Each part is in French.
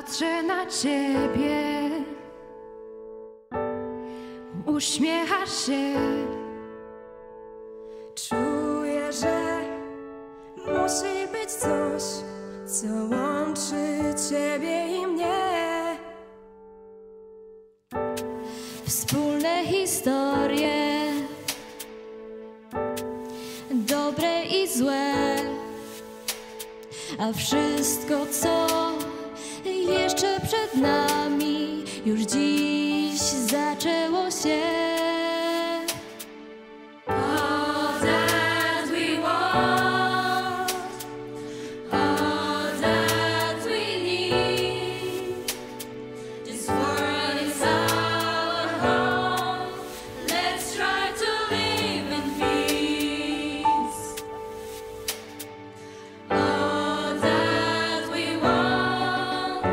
Patrzę na ciebie, uśmiechasz się. Czuję, że musi być coś, co łączy ciebie i mnie. Wspólne historie, dobre i złe, a wszystko, co jeszcze przed nami, już dziś zaczęło się. All that we want, all that we need, this world is our home. Let's try to live in peace. All that we want,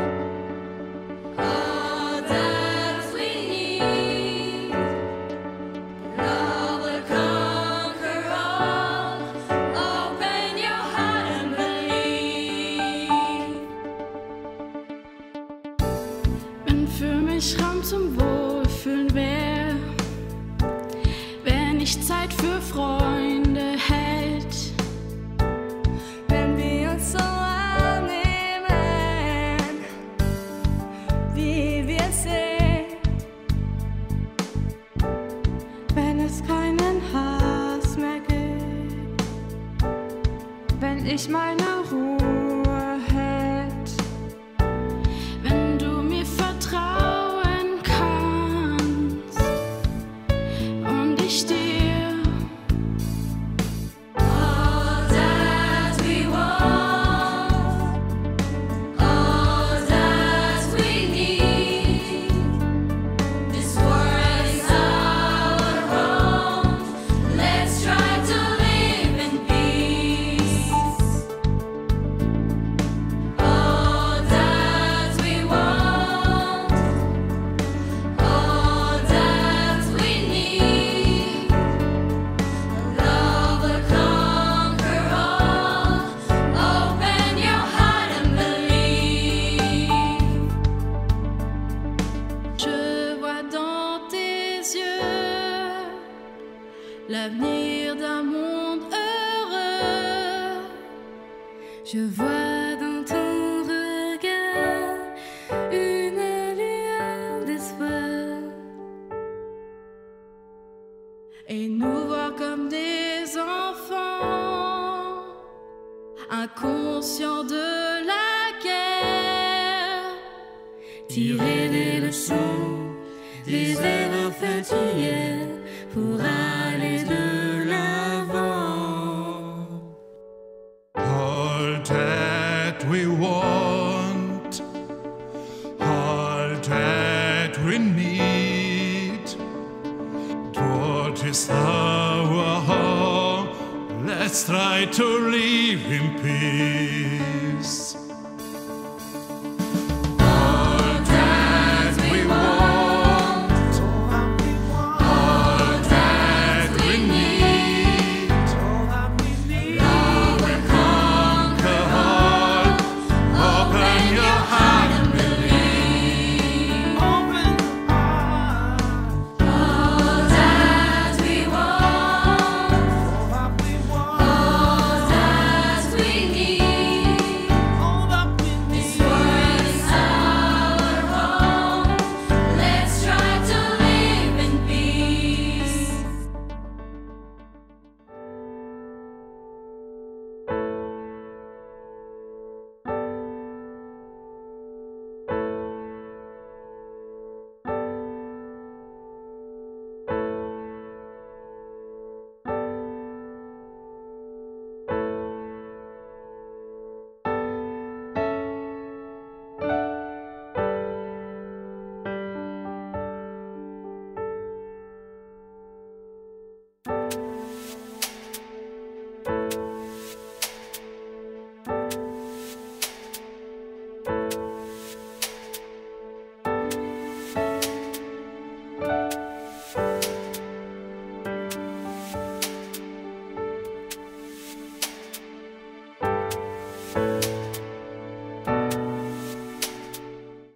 all that we need, love will conquer all. Open your heart and believe. Wenn für mich Raum zum Wohlfühlen wäre, wenn ich Zeit für Freunde hält, Wenn wir uns so annehmen, wie wir sind, wenn es keinen Hass mehr gibt, wenn ich meine Ruhe hält, wenn du mir vertrauen kannst und ich dir. all that we want, all that we need, this world is our home. Let's try to live in peace. All that we want, all that we need, love will conquer all. Open your heart and believe. Je vois dans tes yeux l'avenir d'un monde heureux. Je vois dans ton regard une lueur d'espoir. Et nous voir comme des enfants, inconscients de la guerre, tirer des leçons des erreurs faites hier pour aller de l'avant. All that we want, all that we need, what is our home? Let's try to live in peace.